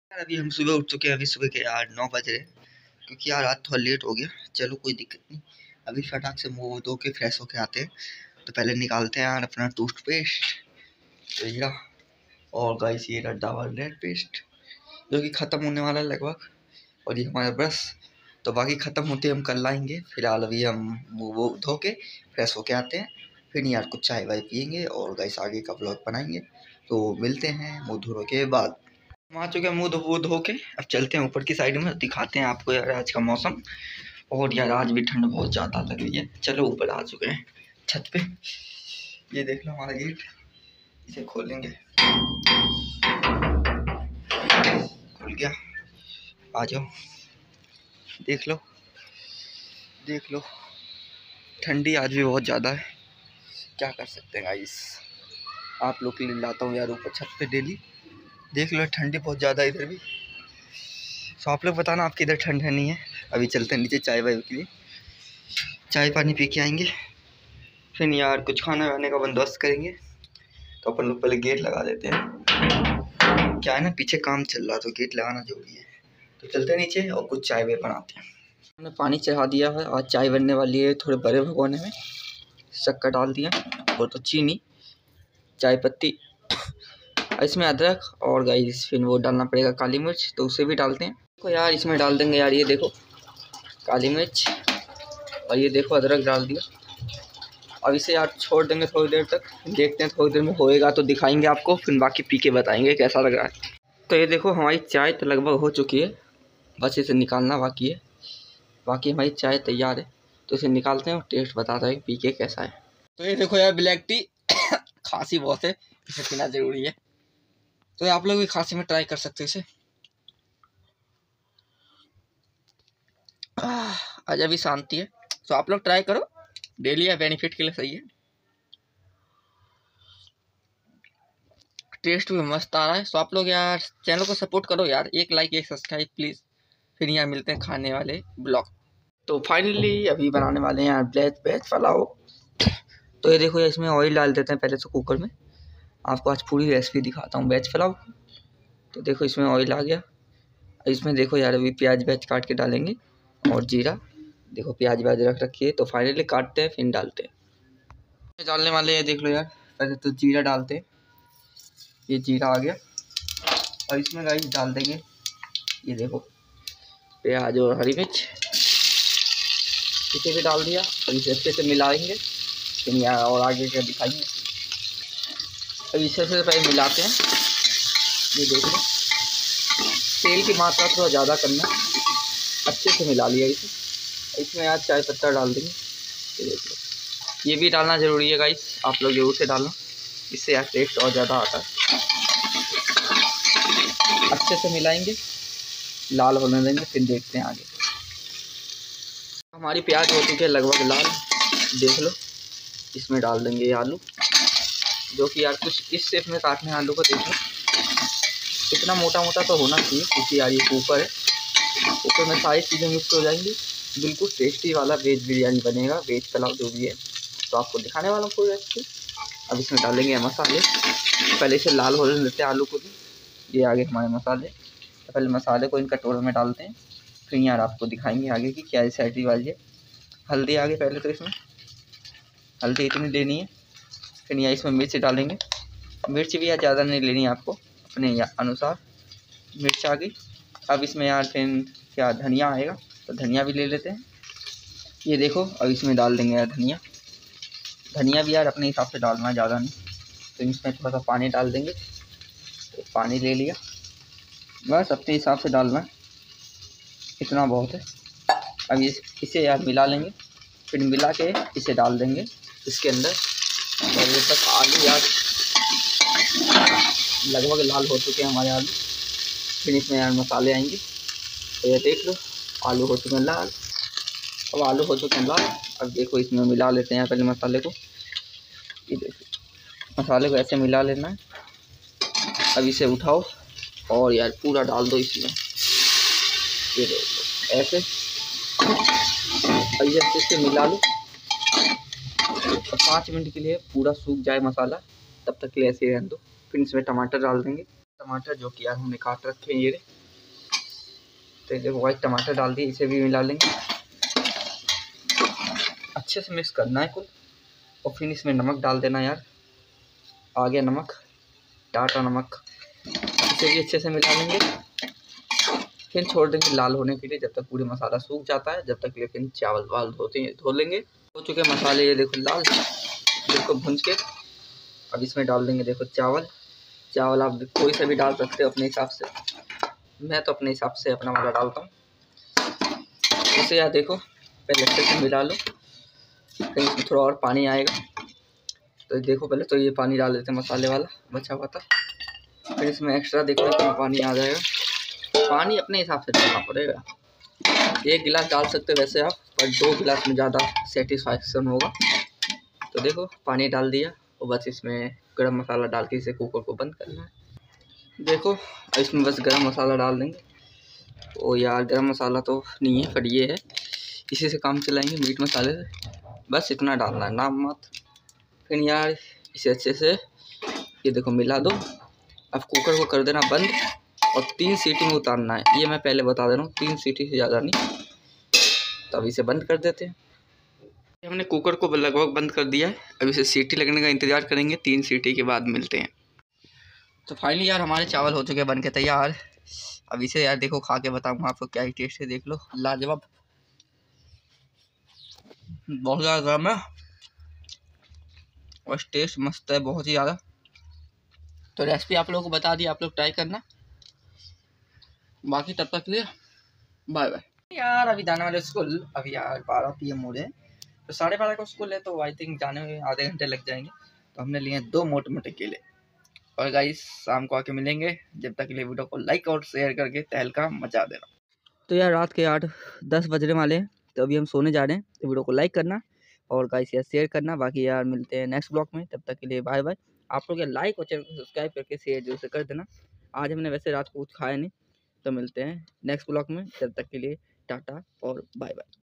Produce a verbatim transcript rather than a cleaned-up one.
यार अभी हम सुबह उठ चुके हैं। अभी सुबह के यार नौ बज रहे हैं, क्योंकि यार आज थोड़ा लेट हो गया। चलो कोई दिक्कत नहीं, अभी फटाक से मुंह धो के फ्रेश होके आते हैं। तो पहले निकालते हैं यार अपना टूथपेस्ट, तो ये और गाइस ये रहा डाबर रेड पेस्ट जो कि ख़त्म होने वाला है लगभग, और ये हमारा ब्रश। तो बाकी ख़त्म होते हम कल लाएंगे। फिलहाल अभी हम मुँह वो धो के फ्रेश होके आते हैं, फिर यार कुछ चाय वाय पियेंगे और गाइस आगे का ब्लॉग बनाएंगे। तो मिलते हैं मुँह धोने के बाद। हम आ चुके हैं मुँह धो धो के। अब चलते हैं ऊपर की साइड में, दिखाते हैं आपको यार आज का मौसम। और यार आज भी ठंड बहुत ज़्यादा लग रही है। चलो ऊपर आ चुके हैं छत पे। ये देख लो हमारा गेट, इसे खोलेंगे। खुल गया, आ जाओ। देख लो देख लो ठंडी आज भी बहुत ज़्यादा है, क्या कर सकते हैं गाइस। आप लोग के लिए लाता हूँ यार ऊपर छत पे डेली। देख लो ठंडी बहुत ज़्यादा है इधर भी। तो आप लोग बताना आपके इधर ठंड है नहीं है। अभी चलते हैं नीचे चाय वाय के लिए, चाय पानी पी के आएंगे, फिर यार कुछ खाना वाने का बंदोबस्त करेंगे। तो अपन लोग पहले गेट लगा देते हैं, क्या है ना पीछे काम चल रहा तो गेट लगाना जरूरी है। तो चलते हैं नीचे और कुछ चाय वाय बनाते हैं। हमने पानी चढ़ा दिया है, आज चाय बनने वाली है। थोड़े बड़े भगोने में शक्कर डाल दिया और तो चीनी, चाय पत्ती, इसमें अदरक और गाइस फिर वो डालना पड़ेगा काली मिर्च, तो उसे भी डालते हैं। देखो यार इसमें डाल देंगे यार, ये देखो काली मिर्च, और ये देखो अदरक डाल दिया। अब इसे यार छोड़ देंगे थोड़ी देर तक, देखते हैं थोड़ी देर में होएगा तो दिखाएंगे आपको, फिर बाकी पी के बताएंगे कैसा लग रहा है। तो ये देखो हमारी चाय तो लगभग हो चुकी है, बस इसे निकालना बाकी है। बाकी हमारी चाय तैयार है, तो इसे निकालते हैं और टेस्ट बताते हैं पी के कैसा है। तो ये देखो यार ब्लैक टी खांसी बहुत है, इसे पीना जरूरी है। तो आप लोग भी खांसी में ट्राई कर सकते हैं इसे। आज अभी शांति है, तो आप लोग ट्राई करो, डेली या बेनिफिट के लिए सही है। टेस्ट भी मस्त आ रहा है। तो आप लोग यार चैनल को सपोर्ट करो यार, एक लाइक एक सब्सक्राइब प्लीज़। फिर यहाँ मिलते हैं खाने वाले ब्लॉग। तो फाइनली अभी बनाने वाले हैं यार ब्लैक वेज पुलाव। तो ये देखो इसमें ऑयल डाल देते हैं पहले से कुकर में। आपको आज पूरी रेसिपी दिखाता हूँ वेज पुलाव। तो देखो इसमें ऑयल आ गया, इसमें देखो यार अभी प्याज व्याज काट के डालेंगे और जीरा। देखो प्याज व्याज रख रखी है, तो फाइनली काटते हैं फिर डालते हैं। डालने वाले हैं देख लो यार, पहले तो जीरा डालते हैं। ये जीरा आ गया, और इसमें गाइस डाल देंगे ये देखो प्याज और हरी मिर्च, इसे भी डाल दिया। और इसे अच्छे से मिलाएंगे, फिर यहाँ और आगे का दिखाएंगे। अब इसे से पहले मिलाते हैं। ये देख लो तेल की मात्रा थोड़ा ज़्यादा करना, अच्छे से मिला लिया इसे। इसमें यार चाय पत्ता डाल देंगे, ये देख लो ये भी डालना ज़रूरी है गाइस, आप लोग जरूर से डालना, इससे यार टेस्ट और ज़्यादा आता है। अच्छे से मिलाएंगे, लाल होने देंगे, फिर देखते हैं आगे। हमारी प्याज हो चुकी है लगभग लाल, देख लो। इसमें डाल देंगे ये आलू, जो कि यार कुछ इस शेप में काटने हैं आलू को। देख लो इतना मोटा मोटा तो होना चाहिए, क्योंकि यार ये ऊपर है, ऊपर में सारी चीज़ें मिक्स हो जाएंगी। बिल्कुल टेस्टी वाला वेज बिरयानी बनेगा, वेज पुलाव जो भी है। तो आपको दिखाने वाला हूँ पूरी रेसिपी। अब इसमें डालेंगे मसाले, पहले से लाल हो लेते हैं आलू को भी। ये आगे हमारे मसाले, तो पहले मसाले को इन कटोरों में डालते हैं, फिर यार आपको दिखाएंगे आगे की क्या रेसिपी वाली है। हल्दी आगे पहले, तो इसमें हल्दी इतनी लेनी है। फिर यहाँ इसमें मिर्च डालेंगे, मिर्च भी यार ज़्यादा नहीं लेनी है आपको, अपने अनुसार मिर्च आ गई। अब इसमें यार फिर क्या धनिया आएगा, तो धनिया भी ले लेते हैं। ये देखो अब इसमें डाल देंगे यार धनिया, धनिया भी यार अपने हिसाब से डालना है, ज़्यादा नहीं। तो इसमें थोड़ा सा पानी डाल देंगे, तो पानी ले लिया, बस अपने हिसाब से डालना है, इतना बहुत है। अब इस इसे यार मिला लेंगे, फिर मिला के इसे डाल देंगे इसके अंदर। और ये तक आलू यार लगभग लाल हो चुके हैं हमारे आलू। फिर इसमें यार मसाले आएंगे, तो ये देख लो आलू हो चुके हैं लाल। अब आलू हो चुके हैं लाल, अब देखो इसमें मिला लेते हैं पहले मसाले को। ये देखो मसाले को ऐसे मिला लेना है। अब इसे उठाओ और यार पूरा डाल दो इसमें, ये देखो ऐसे। अब इसे अच्छे से मिला लो, और पाँच मिनट के लिए पूरा सूख जाए मसाला, तब तक के लिए ऐसे ही रहने दो। फिर इसमें टमाटर डाल देंगे, टमाटर जो कि यार हमने काट रखे हैं ये। तो ये देखो वाइट टमाटर डाल दिए, इसे भी मिला लेंगे, अच्छे से मिक्स करना है कुल। और फिर इसमें नमक डाल देना यार, आ गया नमक, टाटा नमक, इसे भी अच्छे से मिला लेंगे। फिर छोड़ देंगे लाल होने के लिए, जब तक पूरे मसाला सूख जाता है, जब तक लेकिन चावल वाल धोते धो लेंगे। हो चुके मसाले ये देखो लाल, इसको भूंज के अब इसमें डाल देंगे देखो चावल। चावल आप कोई सा भी डाल सकते हो अपने हिसाब से, मैं तो अपने हिसाब से अपना वाला डालता हूँ। इसे यार देखो पहले अच्छे से मिला लो, कहीं इसमें थोड़ा और पानी आएगा, तो देखो पहले तो ये पानी डाल देते हैं मसाले वाला बचा हुआ था, फिर इसमें एक्स्ट्रा देखो इतना पानी आ जाएगा। पानी अपने हिसाब से डालना पड़ेगा, एक गिलास डाल सकते हो वैसे आप, पर दो गिलास में ज़्यादा सेटिस्फैक्शन होगा। तो देखो पानी डाल दिया, और बस इसमें गरम मसाला डाल के इसे कुकर को बंद करना है। देखो इसमें बस गरम मसाला डाल देंगे। ओ यार गरम मसाला तो नहीं है, पर ये है, इसी से काम चलाएंगे, मीट मसाले से, बस इतना डालना है, नाम मत। फिर यार इसे अच्छे से ये देखो मिला दो। अब कुकर को कर देना बंद, और तीन सीटी में उतारना है, ये मैं पहले बता दे रहा हूँ, तीन सीटी से ज़्यादा नहीं। तो अब इसे बंद कर देते हैं। हमने कुकर को लगभग बंद कर दिया है, अब इसे सीटी लगने का इंतज़ार करेंगे, तीन सीटी के बाद मिलते हैं। तो फाइनली यार हमारे चावल हो चुके हैं बन के तैयार। अब इसे यार देखो खा के बताऊँगा आपको क्या ही टेस्ट है, देख लो, लाजवाब, बहुत ज़्यादा गर्म है और टेस्ट मस्त है बहुत ही ज़्यादा। तो रेसिपी आप लोगों को बता दी, आप लोग ट्राई करना। बाकी तब तक के लिए बाय बाय। यार अभी जाने वाले स्कूल, अभी यार बारह पी एम हो रहे हैं, तो साढ़े बारह का स्कूल है, तो आई थिंक जाने में आधे घंटे लग जाएंगे। तो हमने लिए दो मोटे मोटे केले, और गाइस शाम को आके मिलेंगे। जब तक के लिए वीडियो को लाइक और शेयर करके तहलका मचा देना। तो यार रात के आठ दस बजने वाले हैं, तो अभी हम सोने जा रहे हैं, तो वीडियो को लाइक करना और गाइस यार शेयर करना। बाकी यार मिलते हैं नेक्स्ट ब्लॉग में, तब तक के लिए बाय बाय। आप लोग यार लाइक और चैनल को सब्सक्राइब करके शेयर जरूर से कर देना। आज हमने वैसे रात को कुछ खाया नहीं, तो मिलते हैं नेक्स्ट ब्लॉग में, तब तक के लिए टाटा और बाय बाय।